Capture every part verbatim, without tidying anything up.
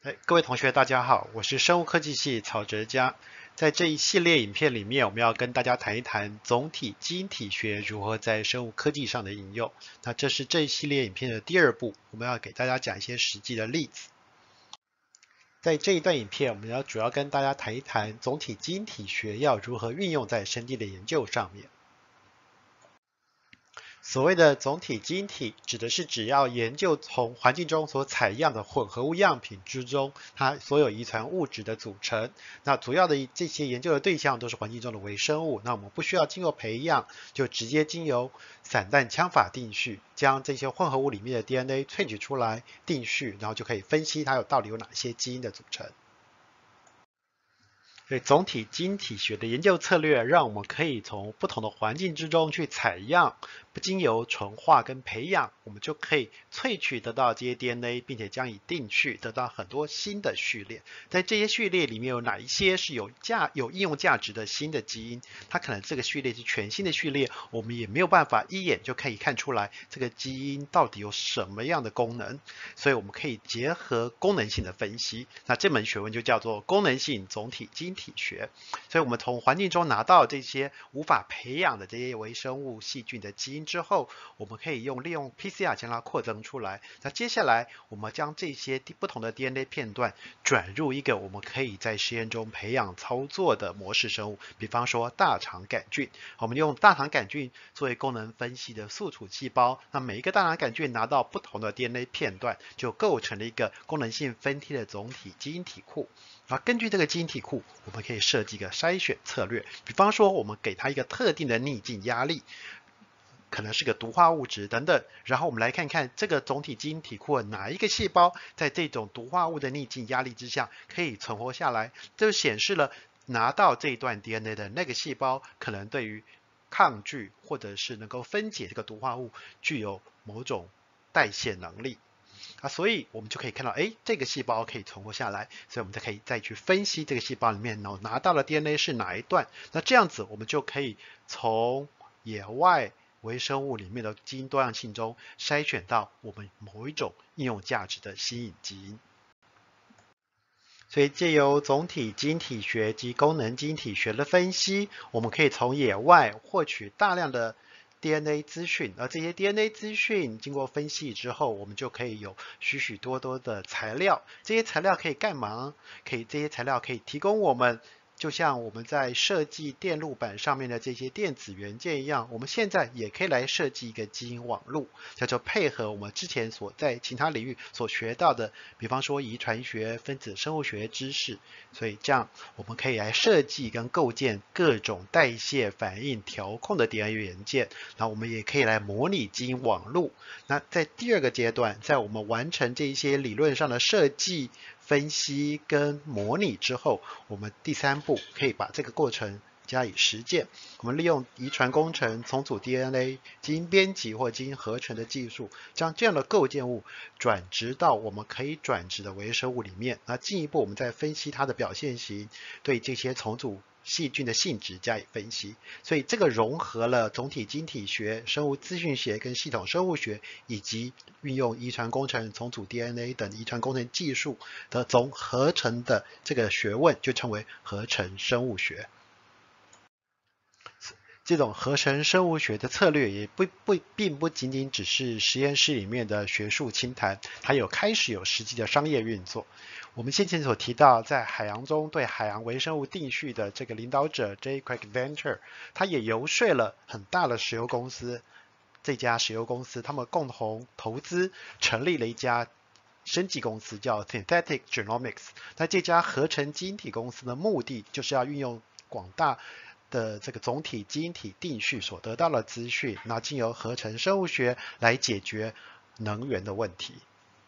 哎，各位同学，大家好，我是生物科技系曹哲嘉。在这一系列影片里面，我们要跟大家谈一谈总体基因体学如何在生物科技上的应用。那这是这一系列影片的第二部，我们要给大家讲一些实际的例子。在这一段影片，我们要主要跟大家谈一谈总体基因体学要如何运用在生技的研究上面。所谓的总体基因体，指的是只要研究从环境中所采样的混合物样品之中，它所有遗传物质的组成。那主要的这些研究的对象都是环境中的微生物。那我们不需要经过培养，就直接经由散弹枪法定序，将这些混合物里面的 D N A 萃取出来定序，然后就可以分析它有到底有哪些基因的组成。所以总体基因体学的研究策略，让我们可以从不同的环境之中去采样，不经由纯化跟培养，我们就可以萃取得到这些 D N A， 并且将以定序，得到很多新的序列。在这些序列里面有哪一些是有价有应用价值的新的基因？它可能这个序列是全新的序列，我们也没有办法一眼就可以看出来这个基因到底有什么样的功能，所以我们可以结合功能性的分析。那这门学问就叫做功能性总体基因体学。所以我们从环境中拿到这些无法培养的这些微生物细菌的基因之后，我们可以用利用 P C R 将它扩增出来。那接下来我们将这些不同的 D N A 片段转入一个我们可以在实验中培养操作的模式生物，比方说大肠杆菌。我们用大肠杆菌作为功能分析的宿主细胞，那每一个大肠杆菌拿到不同的 D N A 片段，就构成了一个功能性分梯的总体基因体库。然后根据这个基因体库，我们可以设计一个筛选策略，比方说我们给它一个特定的逆境压力，可能是个毒化物质等等，然后我们来看看这个总体基因体库的哪一个细胞在这种毒化物的逆境压力之下可以存活下来，这就显示了拿到这一段 D N A 的那个细胞可能对于抗拒或者是能够分解这个毒化物具有某种代谢能力。啊，所以我们就可以看到，哎，这个细胞可以存活下来，所以我们就可以再去分析这个细胞里面拿到的 D N A 是哪一段。那这样子，我们就可以从野外微生物里面的基因多样性中筛选到我们某一种应用价值的新颖基因。所以借由总体基因体学及功能基因体学的分析，我们可以从野外获取大量的D N A 资讯，而这些 D N A 资讯经过分析之后，我们就可以有许许多多的材料。这些材料可以干嘛？可以，这些材料可以提供我们，就像我们在设计电路板上面的这些电子元件一样，我们现在也可以来设计一个基因网络，叫做配合我们之前所在其他领域所学到的，比方说遗传学、分子生物学知识。所以这样我们可以来设计跟构建各种代谢反应调控的 D N A 元件，然后我们也可以来模拟基因网络。那在第二个阶段，在我们完成这一些理论上的设计、分析跟模拟之后，我们第三步可以把这个过程加以实践。我们利用遗传工程、重组 D N A、基因编辑或基因合成的技术，将这样的构建物转植到我们可以转植的微生物里面。那进一步我们再分析它的表现型，对这些重组细菌的性质加以分析。所以这个融合了总体基因体学、生物资讯学跟系统生物学，以及运用遗传工程、重组 D N A 等遗传工程技术的总合成的这个学问，就称为合成生物学。这种合成生物学的策略也不不并不仅仅只是实验室里面的学术清谈，它有开始有实际的商业运作。我们先前所提到，在海洋中对海洋微生物定序的这个领导者 J. Craig Venter， 他也游说了很大的石油公司，这家石油公司他们共同投资成立了一家生技公司，叫 Synthetic Genomics。那这家合成基因体公司的目的就是要运用广大的这个总体基因体定序所得到的资讯，那经由合成生物学来解决能源的问题。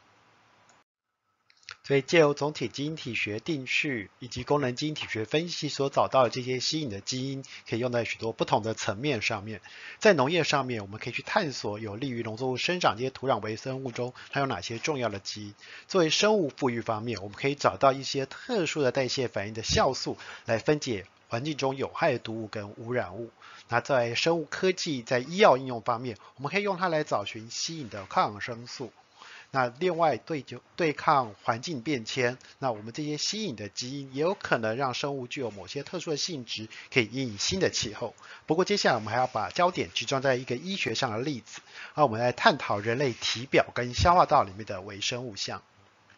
所以借由总体基因体学定序以及功能基因体学分析所找到的这些新颖的基因，可以用在许多不同的层面上面。在农业上面，我们可以去探索有利于农作物生长这些土壤微生物中，它有哪些重要的基因。作为生物富裕方面，我们可以找到一些特殊的代谢反应的酵素来分解环境中有害的毒物跟污染物。那在生物科技在医药应用方面，我们可以用它来找寻吸引的抗生素。 那另外对就对抗环境变迁，那我们这些吸引的基因也有可能让生物具有某些特殊的性质，可以因应新的气候。不过接下来我们还要把焦点集中在一个医学上的例子，那我们来探讨人类体表跟消化道里面的微生物相。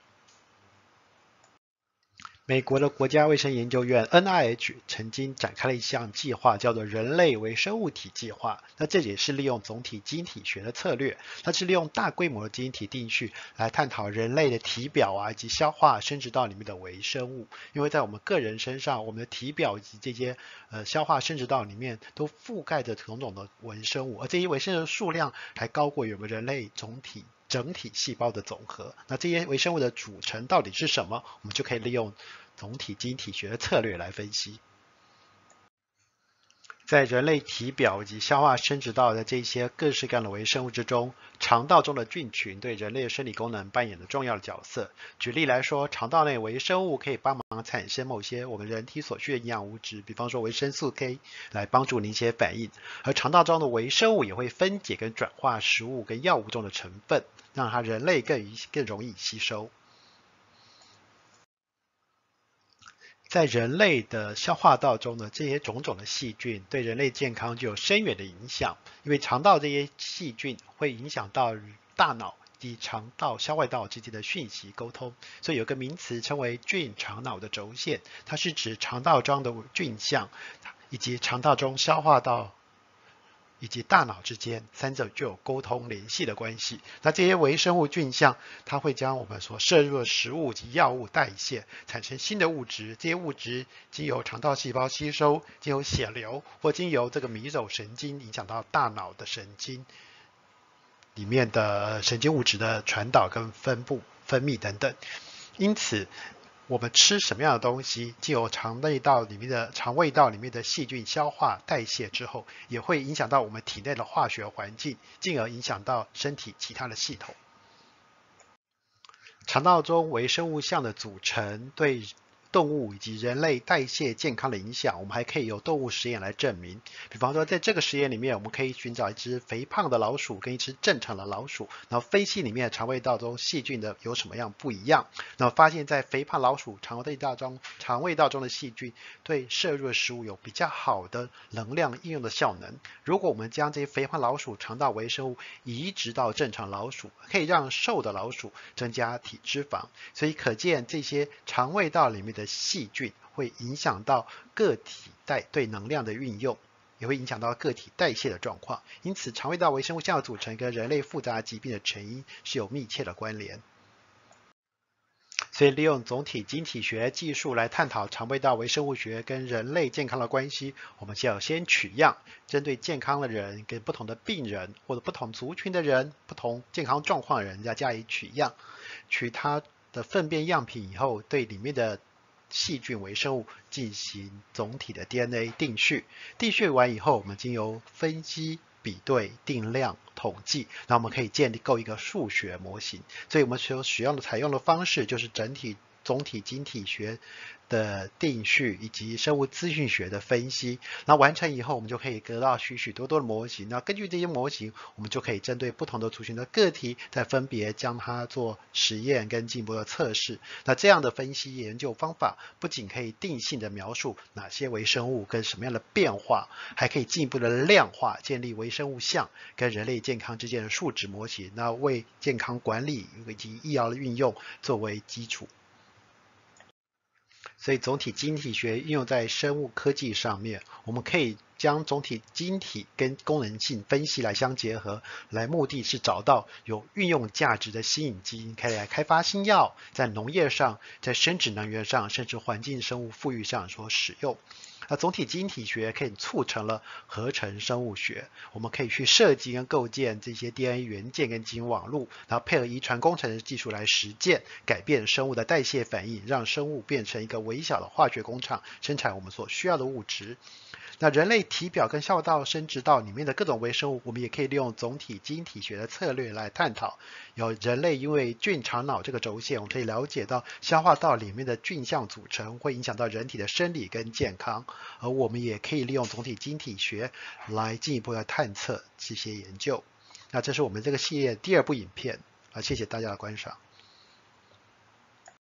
美国的国家卫生研究院 N I H 曾经展开了一项计划，叫做人类微生物体计划。那这也是利用总体基因体学的策略，它是利用大规模的基因体定序来探讨人类的体表啊以及消化生殖道里面的微生物。因为在我们个人身上，我们的体表以及这些呃消化生殖道里面都覆盖着种种的微生物，而这些微生物的数量还高过我们人类总体整体细胞的总和。那这些微生物的组成到底是什么？我们就可以利用总体基因体学的策略来分析。在人类体表以及消化生殖道的这些各式各样的微生物之中，肠道中的菌群对人类的生理功能扮演着重要的角色。举例来说，肠道内微生物可以帮忙产生某些我们人体所需的营养物质，比方说维生素 K， 来帮助凝血反应。而肠道中的微生物也会分解跟转化食物跟药物中的成分，让它人类更更容易吸收。在人类的消化道中的这些种种的细菌对人类健康就有深远的影响，因为肠道这些细菌会影响到大脑及肠道消化道之间的讯息沟通，所以有个名词称为菌肠脑的轴线，它是指肠道中的菌相以及肠道中消化道以及大脑之间三者就有沟通联系的关系。那这些微生物菌相，它会将我们所摄入的食物及药物代谢，产生新的物质。这些物质经由肠道细胞吸收，经由血流或经由这个迷走神经影响到大脑的神经里面的神经物质的传导跟分布、分泌等等。因此，我们吃什么样的东西，经由肠胃道里面的肠胃道里面的细菌消化代谢之后，也会影响到我们体内的化学环境，进而影响到身体其他的系统。肠道中微生物相的组成对动物以及人类代谢健康的影响，我们还可以由动物实验来证明。比方说，在这个实验里面，我们可以寻找一只肥胖的老鼠跟一只正常的老鼠，然后分析里面肠胃道中细菌的有什么样不一样。然后发现，在肥胖老鼠肠胃道中，肠胃道中的细菌对摄入的食物有比较好的能量应用的效能。如果我们将这些肥胖老鼠肠道微生物移植到正常老鼠，可以让瘦的老鼠增加体脂肪。所以可见，这些肠胃道里面的细菌会影响到个体代对能量的运用，也会影响到个体代谢的状况。因此，肠胃道微生物相的组成跟人类复杂疾病的成因是有密切的关联。所以利用总体基因体学技术来探讨肠胃道微生物学跟人类健康的关系，我们就要先取样，针对健康的人跟不同的病人或者不同族群的人、不同健康状况的人要加以取样，取它的粪便样品以后，对里面的细菌微生物进行总体的 D N A 定序。定序完以后，我们经由分析、比对、定量、统计，那我们可以建立构一个数学模型。所以我们所使用的采用的方式就是整体总体基因体学的定序以及生物资讯学的分析。那完成以后，我们就可以得到许许多多的模型。那根据这些模型，我们就可以针对不同的族群的个体，再分别将它做实验跟进一步的测试。那这样的分析研究方法，不仅可以定性的描述哪些微生物跟什么样的变化，还可以进一步的量化，建立微生物相跟人类健康之间的数值模型，那为健康管理以及医疗的运用作为基础。所以总体基因体学应用在生物科技上面，我们可以将总体基因体跟功能性分析来相结合，来目的是找到有运用价值的新颖基因，可以来开发新药，在农业上、在生殖能源上，甚至环境生物富裕上所使用。那总体基因体学可以促成了合成生物学，我们可以去设计跟构建这些 D N A 元件跟基因网路，然后配合遗传工程的技术来实践，改变生物的代谢反应，让生物变成一个微小的化学工厂，生产我们所需要的物质。那人类体表跟消化道、生殖道里面的各种微生物，我们也可以利用总体基因体学的策略来探讨。有人类因为菌肠脑这个轴线，我们可以了解到消化道里面的菌相组成会影响到人体的生理跟健康，而我们也可以利用总体基因体学来进一步的探测这些研究。那这是我们这个系列第二部影片。 好，谢谢大家的观赏。